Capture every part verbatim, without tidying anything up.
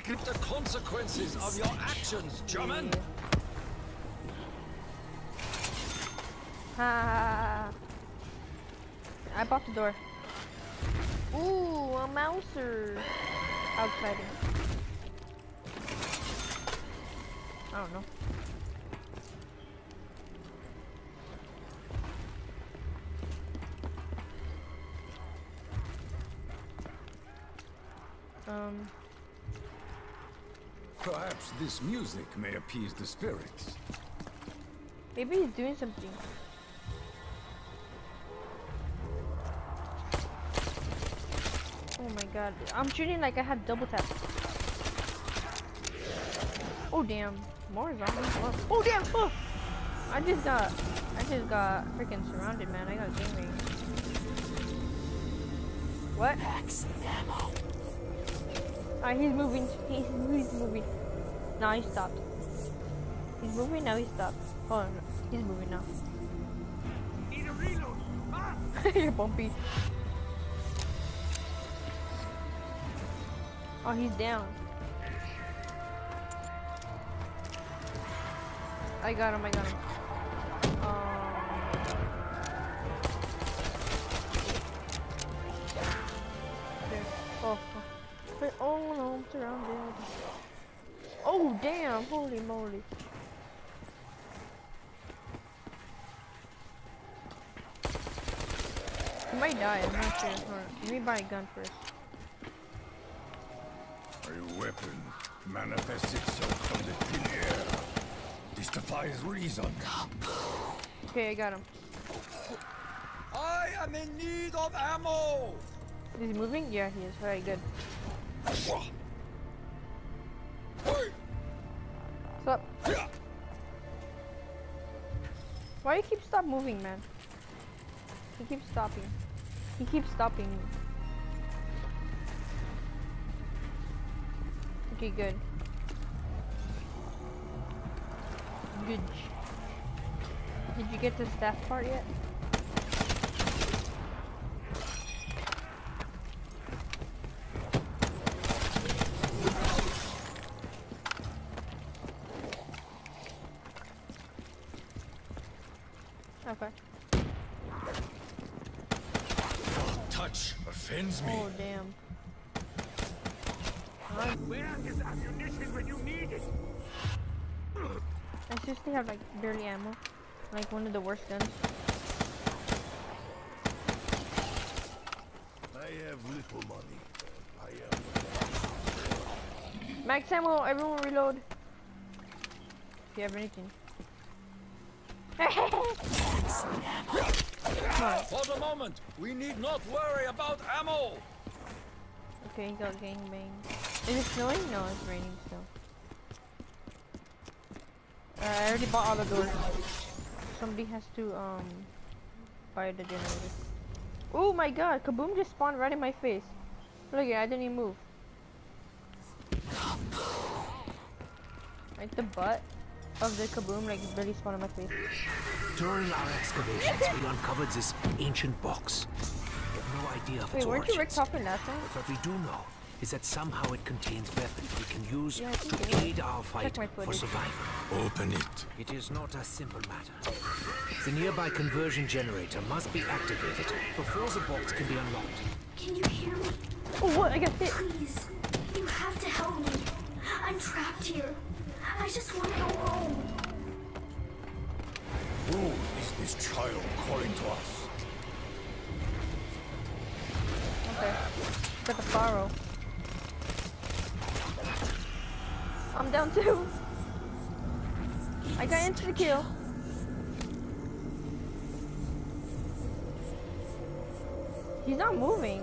The consequences of your actions, German. Ha! I bought the door. Ooh, a mouser. How exciting. I don't know. Um. Perhaps this music may appease the spirits. Maybe he's doing something. Oh my god. I'm shooting like I had double tap. Oh damn. More zombies. Oh, oh damn! Oh! I just got I just got freaking surrounded, man. I got gang banged. What? Max ammo. Alright, he's moving. He's, he's moving. No, he stopped. He's moving, now he stopped. Oh no, he's moving now. Need a reload. Ah! You're bumpy. Oh, he's down. I got him, I got him. Um, there. Oh, oh. Oh no, I'm surrounded. Oh damn, holy moly. He might die, I'm not sure. Let me buy a gun first. A weapon manifests itself from the thin air. This defies reason. Okay, I got him. I am in need of ammo. Is he moving? Yeah, he is. Alright, good. What's up? Why do you keep stop moving, man? He keeps stopping. He keeps stopping me. Okay, good. Good. Did you get the staff part yet? Okay. Touch offends me. Oh, damn. Where is ammunition when you need it? I seriously have like barely ammo. Like one of the worst guns. I have little money. I am. Max ammo, everyone reload. If you have anything. Come on. For the moment, we need not worry about ammo. Okay, he got gangbang. Is it snowing? No, it's raining still. Uh, I already bought all the doors. Somebody has to um buy the generator. Oh my god, Kaboom just spawned right in my face. Look at it, I didn't even move. Like the butt of the Kaboom like really spawned in my face. During our excavations, we uncovered this ancient box. We have no idea of its Wait, weren't you Rick origins. Toppin last time? But what we do know is that somehow it contains weapons we can use Yeah, I think to it is. aid our fight my for footage. survival. Open it. It is not a simple matter. The nearby conversion generator must be activated before the box can be unlocked. Can you hear me? Oh what? I got hit. Please, you have to help me. I'm trapped here. I just want to go home. Who is this child calling to us? Okay. Got the Faro. I'm down too. I got into the kill. He's not moving.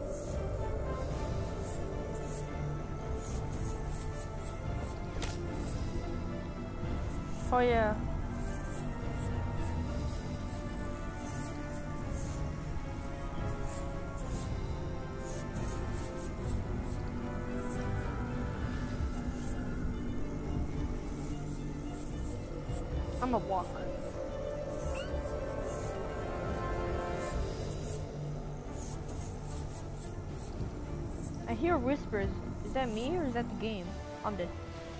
Oh yeah. I'm a walk. I hear whispers. Is that me or is that the game? I'm dead.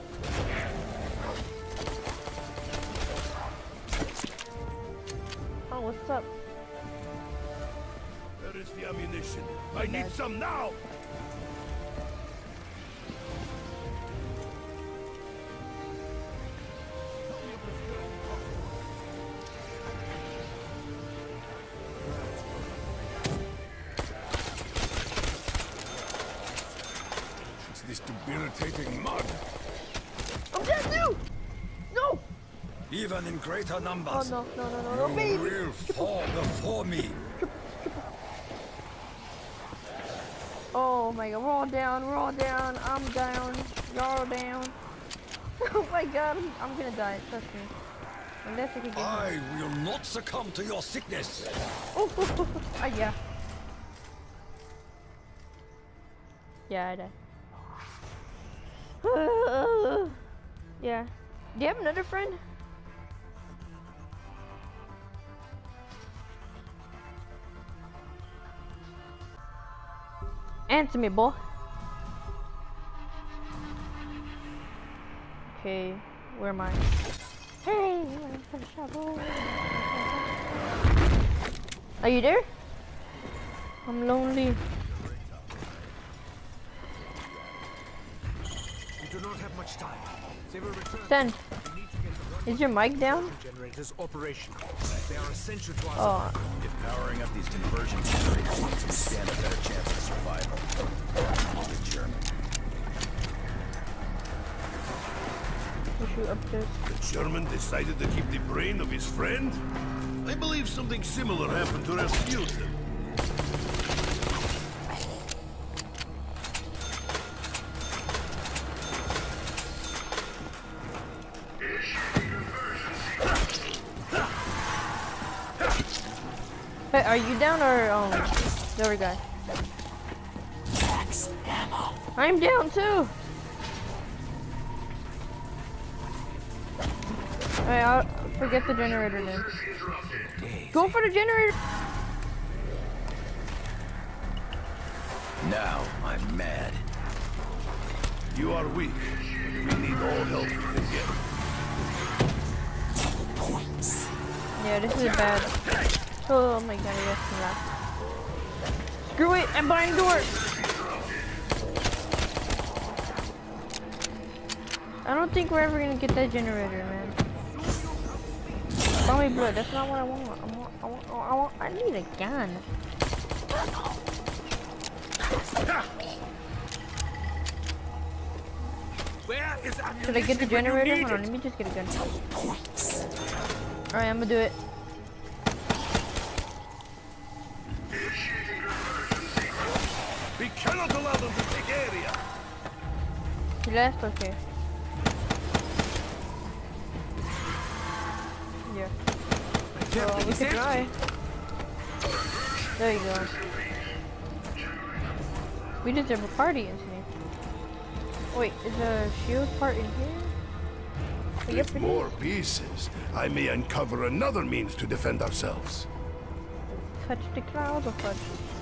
Oh, what's up? Where is the ammunition? I need Dad. some now! It's this debilitating mud. I'm dead too! No! Even in greater Oh numbers, no, no, no, no, no, you baby! will fall before me. Oh my god, we're all down, we're all down, I'm down, you're all down. Oh my god, I'm, I'm gonna die, trust me. Unless I can get I him. will not succumb to your sickness. Oh, ah, yeah. Yeah, I died. Yeah. Do you have another friend? Answer me, boy. Okay, where am I? Hey, are you there? I'm lonely. We do not have much time. They will return. Send. Is your mic down? Generators operational. They are essential to us. Oh, If powering up these conversion generators means we stand a better chance of survival, the German. we shoot upstairs. The German decided to keep the brain of his friend? I believe something similar happened to Rasputin. Hey, are you down or um the other guy? I'm down too. Alright, I'll forget the generator then. Go for the generator. Now I'm mad. You are weak, but we need all help we can get. Yeah, this is bad. Oh my god, yes, I'm loud. Screw it, I'm behind the door. I don't think we're ever gonna get that generator, man. Call me blood. That's not what I want. I want. I want. I want. I need a gun. Where is ammunition? Should I get the when you generator? need Hold on. it? Let me just get a gun. All right, I'm gonna do it. We cannot allow them to take area. He left. Okay. Yeah. Well, we could try. There you go. We deserve a party, Anthony. Wait, is the shield part in here? Yep, With it more is. pieces, I may uncover another means to defend ourselves. Touch the cloud or fudge?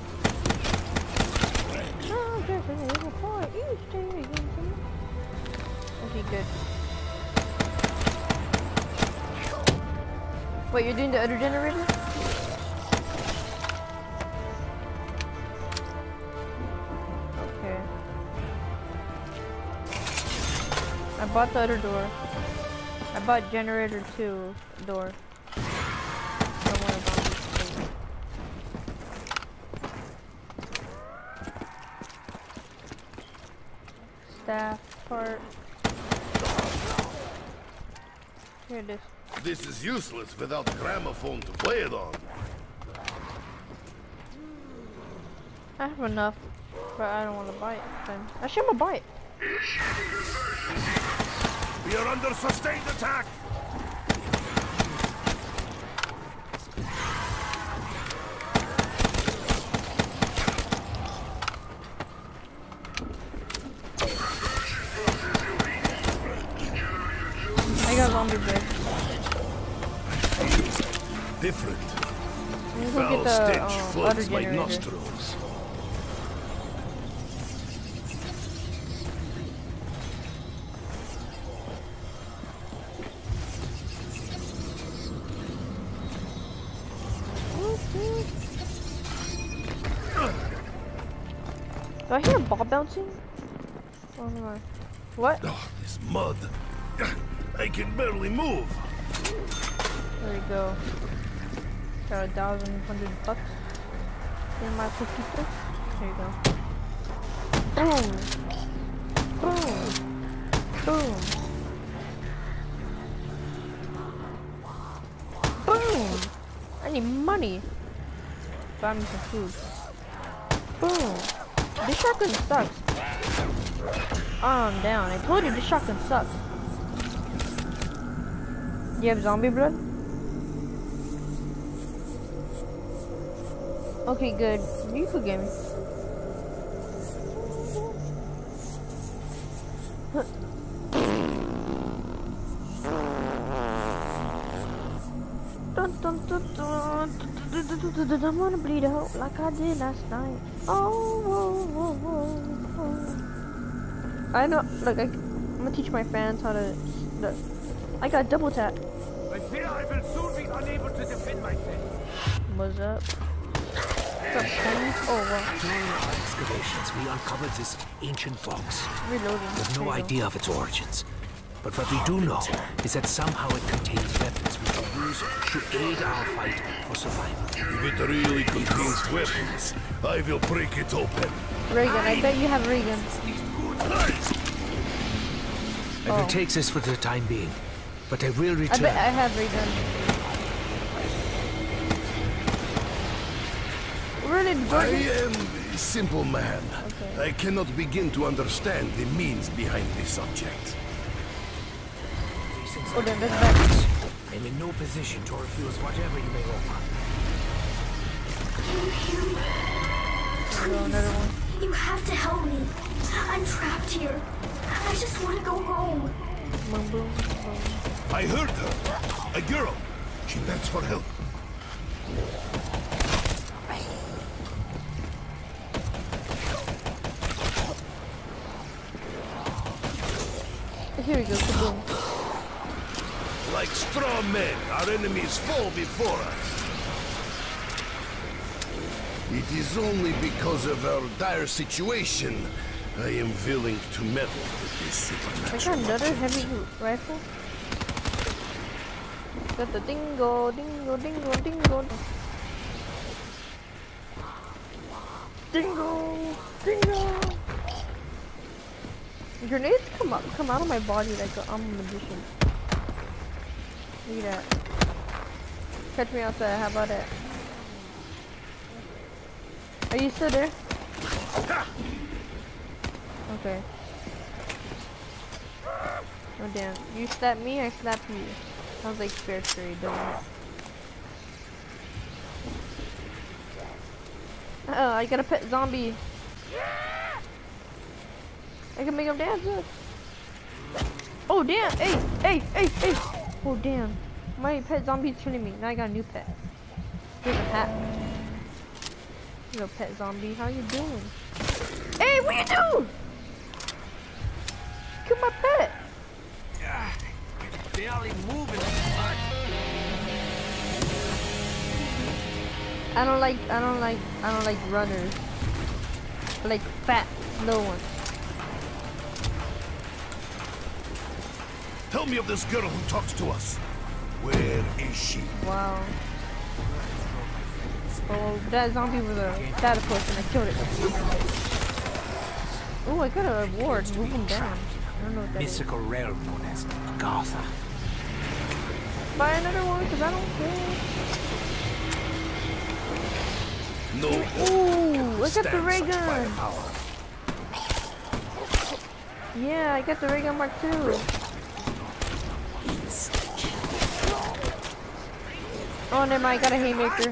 Oh, there's a little part Easter egg, Anthony. Okay, good. Wait, you're doing the other generator? Okay. I bought the other door. I bought generator two door. Don't worry about this thing. Staff part. Here it is. This is useless without a gramophone to play it on. I have enough, but I don't want to buy it. Then actually, I'm gonna buy it. We are under sustained attack. I got zombie bread. Different. I'm gonna go Foul get the stench um, other floods my generator. nostrils. I hear a ball bouncing? Oh my. What? Oh, this mud. I can barely move. There we go. Got a thousand hundred bucks in my poquito. There you go. Boom! Boom! Boom! Boom! I need money. Buy me some food. Boom! This shotgun sucks. I'm down. I told you this shotgun sucks. You have zombie blood? Okay, good. You forgive me. Dun, dun, dun, dun, dun, dun, I'm gonna bleed out like I did last night. Oh, whoa, whoa, whoa, whoa. I know. Look, I, I'm gonna teach my fans how to. Look, I got double tap. I fear I will soon be unable to defend myself. What's up? What's up, Chinese? Oh, wow. During our excavations, we uncovered this ancient box. Reloading. We have There no you go. idea of its origins. But what we do know is that somehow it contains weapons we can use to aid our fight for survival. If it really contains weapons, I will break it open. Reagan, I bet you have Reagan. I Oh. will take this for the time being, but I will I return. bet I have Reagan. Really, I Jordan? am a simple man. Okay. I cannot begin to understand the means behind this object. Oh, then that's bad. I'm in no position to refuse whatever you may offer. Can you hear me? There we go, another one. You have to help me. I'm trapped here. I just want to go home. Boom, boom, boom. I heard her. A girl. She begs for help. Here we go, kaboom. Like straw men, our enemies fall before us. It is only because of our dire situation I am willing to meddle with this I got supernatural another object. heavy rifle. Got the dingo, dingo, dingo, dingo. Dingo, dingo. Grenades come up, come out of my body like a, I'm a magician. Look at that. Catch me outside. How about that? Are you still there? Okay. Oh damn. You slap me, I slap you. Sounds like fair trade, doesn't it? Oh, I got a pet zombie. I can make him dance. Look. Oh damn! Hey, hey, hey, hey! Oh damn! My pet zombie's killing me. Now I got a new pet. Here's a hat. Little pet zombie, how you doing? Hey, what you doing? Kill my pet! Barely moving. I don't like, I don't like, I don't like runners. I like fat, slow ones. Tell me of this girl who talks to us. Where is she? Wow. Oh, that zombie was a platypus and I killed it. Oh, I got a reward. Move him down. I don't know what that is. Mystical realm known as Gotha. Buy another one because I don't care. No. Ooh, I got the Stand ray such gun. firepower. Yeah, I got the ray gun mark two. Oh, never mind. I got a haymaker.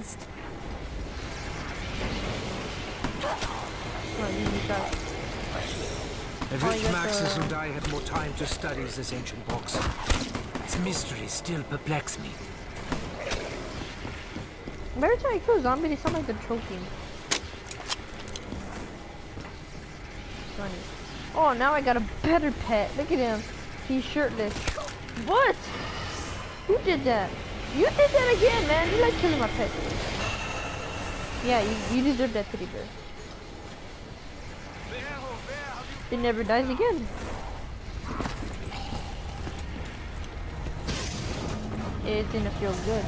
Oh, you need that. I Oh, wish you got Maxis the- and I had more time to study this ancient box. Its mysteries still perplex me. Every time I kill a zombie, they sound like they're choking. Funny. Oh, now I got a better pet. Look at him. He's shirtless. What? Who did that? You did that again, man. You like killing my pet. Yeah, you, you deserve that teddy bear. It never dies again. It didn't feel good.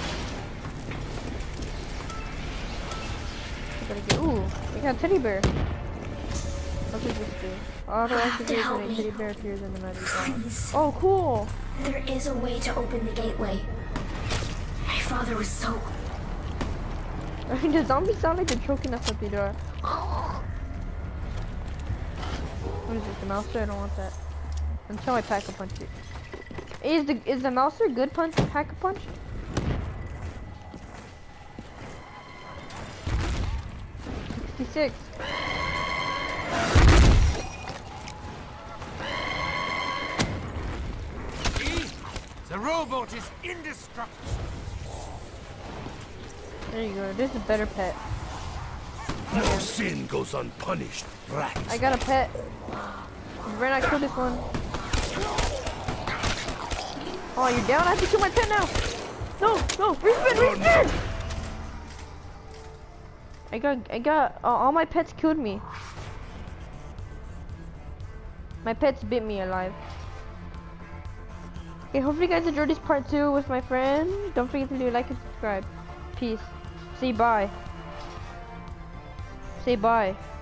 Gotta get, ooh, we got a teddy bear. What does this do? Auto activates when a teddy bear appears in the magic box. Oh, cool! There is a way to open the gateway. My father was so... I mean, the zombies sound like they're choking us up the door. What is this, the mouser? I don't want that. Until I pack a punch it. Is the is the mouser good punch? Pack a punch? sixty-six. The rowboat is indestructible. There you go. This is a better pet. No sin goes unpunished, rat. I got a pet. You better not kill this one. Oh, you're down? I have to kill my pet now. No, no, respin, respin! I got, I got, uh, all my pets killed me. My pets bit me alive. Okay, hopefully you guys enjoyed this part two with my friend. Don't forget to do like and subscribe. Peace. Say bye. Say bye.